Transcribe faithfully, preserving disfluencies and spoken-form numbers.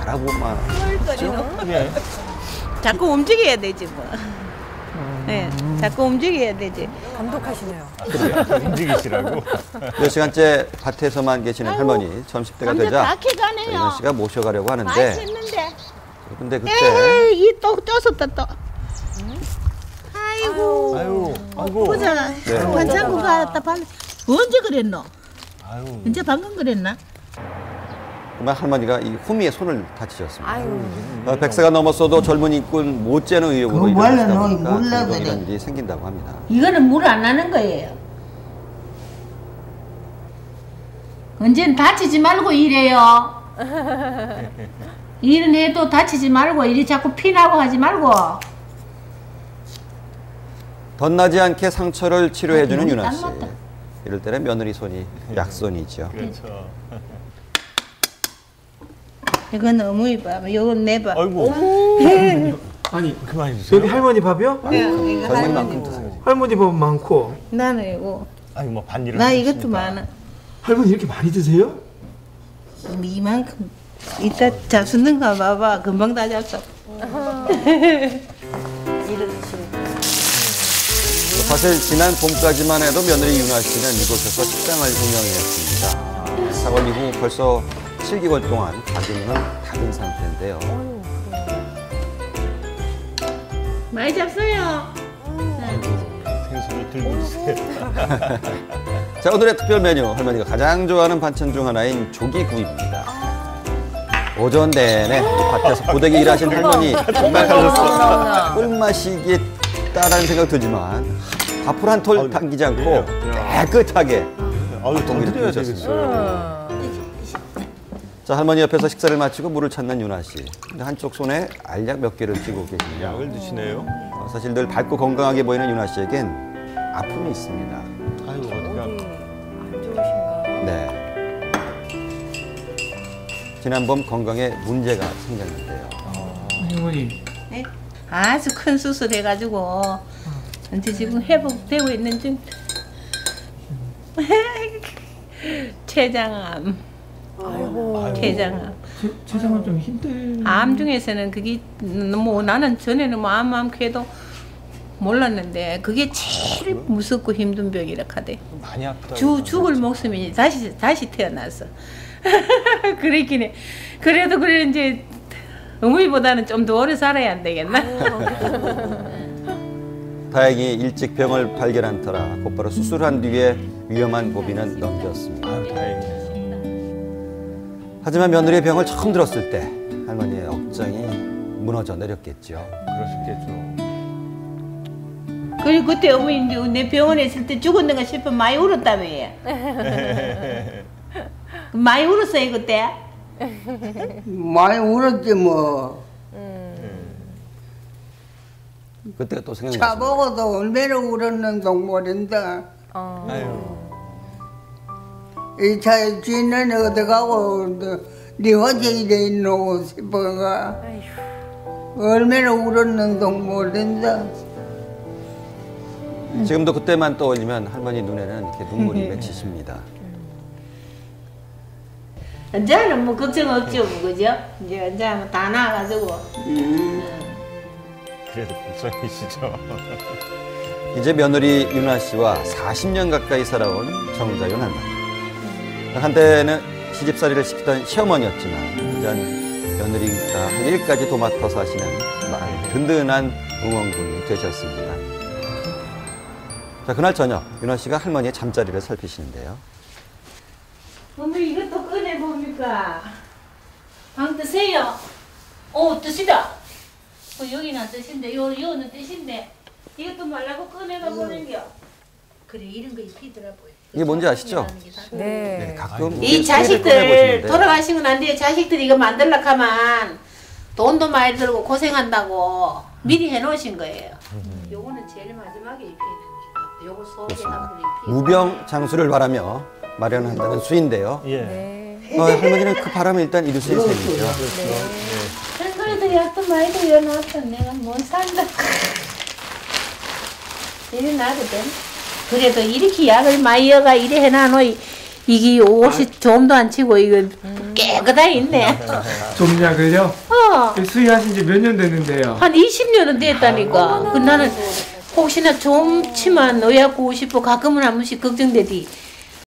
바라보만 헐거리노. 네. 자꾸 움직여야 되지 뭐. 네, 자꾸 움직여야 되지. 감독하시네요. 아, 그래요? 움직이시라고? 몇 시간째 밭에서만 계시는 아이고, 할머니 점십 대가 감자 되자 다 캐가네요. 윤아 씨가 모셔가려고 하는데 맛있는데. 근데 그때 에이, 이또 쪄섰다 또. 아이고. 아유, 아이고. 보자. 네. 반창고 갔다 반. 언제 그랬노? 아유. 언제 방금 그랬나? 정말 할머니가 이 후미에 손을 다치셨습니다. 아유. 어, 백 세가 넘었어도 젊은 인꾼 못지않은 의욕으로 그거 일하시다 원래 보니까 너 몰라 종종 그래. 이런 일이 생긴다고 합니다. 이거는 물 안 나는 거예요. 언젠 다치지 말고 일해요. 일은 해도 다치지 말고 이리 자꾸 피나고 하지 말고. 덧나지 않게 상처를 치료해주는 아, 윤아 씨. 닮았다. 이럴 때는 며느리 손이 약손이죠. 그렇죠. 이건 어머니 밥, 이건 내 밥. 아이고. 아니 그만 주세요. 여기 할머니 밥이요? 네, 이거 젊은이만큼 할머니. 드세요. 할머니 밥 많고 나는 이거. 아니 뭐 반일을 나 이것도 하셨으니까. 많아. 할머니 이렇게 많이 드세요? 이만큼. 이따 잡수는 거 봐봐. 금방 다 잡숴. 사실 지난 봄까지만 해도 며느리 윤아 씨는 이곳에서 식당을 운영했습니다. 사건 이후 벌써 칠 개월 동안 가게 문을 닫은 상태인데요. 많이 잡숴요. 생선을 들고 있어요. 자, 오늘의 특별 메뉴 할머니가 가장 좋아하는 반찬 중 하나인 조기구이입니다. 오전 내내 밭에서 고되게 일하신 할머니 정말 꿀맛이겠다라는 생각 들지만 밥을 한 톨 당기지 않고 깨끗하게 아유, 더 고기를 드려야 구우셨습니다. 되겠어요. 자, 할머니 옆에서 식사를 마치고 물을 찾는 윤아 씨. 근데 한쪽 손에 알약 몇 개를 쥐고 계십니다. 약을 드시네요. 어, 사실 늘 밝고 건강하게 보이는 윤아 씨에겐 아픔이 있습니다. 아유, 어떡해. 안 좋으신가? 네. 지난 봄 건강에 문제가 생겼는데요. 할머니 네? 아주 큰 수술 해가지고 이제 지금 회복되고 있는 중. 췌장암. 아이고. 췌장암. 세상은 좀 힘들. 암 중에서는 그게 뭐 나는 전에는 뭐 암, 암 해도 몰랐는데 그게 제일 무섭고 힘든 병이라 카대. 많이 아프다. 주 죽을 목숨이 다시 다시 태어났어. 그랬긴 해. 그래도 그래 이제 어머니보다는 좀 더 오래 살아야 안 되겠나? 다행히 일찍 병을 발견한 터라 곧바로 수술한 뒤에 위험한 고비는 넘겼습니다. 아유, 다행이네요. 하지만 며느리의 병을 처음 들었을 때 할머니의 억장이 무너져 내렸겠죠. 그러셨겠죠. 그리고 그때 어머니 이제 내 병원에 있을 때 죽었는가 싶어 많이 울었다며. 많이 울었어요 그때? 많이 울었지 뭐. 그때가 또 생각났습니다. 차보고도 얼마나 울었는 동물인데 어. 아유. 이 차에 쥐는 어디 가고 네 화장이 돼 있노 싶어가 얼마나 울었는 동물인데 지금도 그때만 떠올리면 할머니 눈에는 이렇게 눈물이 맺히십니다. 이제는 뭐 걱정 없죠 뭐, 그죠? 이제 이제 다 나아가지고. 그래도 불쌍이시죠. 이제 며느리 윤아 씨와 사십 년 가까이 살아온 정자윤 할머니. 한때는 시집살이를 시키던 시어머니였지만 이젠 며느리가 할 일까지 도맡아서 하시는 정말 든든한 응원군이 되셨습니다. 자, 그날 저녁 윤아 씨가 할머니의 잠자리를 살피시는데요. 어머니 이것도 꺼내 봅니까? 방 드세요. 오 뜻이다. 어, 여기는 뜻인데 요 요는 뜻인데 이것도 말라고 꺼내가 보는겨. 그래 이런 거 입히더라 보여. 이게 뭔지 아시죠? 네. 네, 가끔 이 시계를 자식들 꺼내보시는데 돌아가시고 난 뒤에 자식들이 이거 만들려고 하면 돈도 많이 들고 고생한다고 미리 해놓으신 거예요. 요거는 제일 마지막에 입혀야 됩니다. 요거 속에 한번 입히고. 무병 장수를 바라며 마련한다는 수인데요. 예. 네. 어, 할머니는 그 바람을 일단 이룰 수 있는 셈이죠. 그래도 약도 많이 들여놨다. 내가 못 산다. 이래 놔도 돼. 그래도 이렇게 약을 많이 여가 이래 해놔놓이 이게 옷이 좀도 안 치고 이거 깨끗하게 있네. 좀냐 그죠? 어. 수의하신 지 몇 년 됐는데요? 한 이십 년은 됐다니까. 그 나는 혹시나 좀 치만 넣어갖고 싶어 가끔은 한 번씩 걱정되디.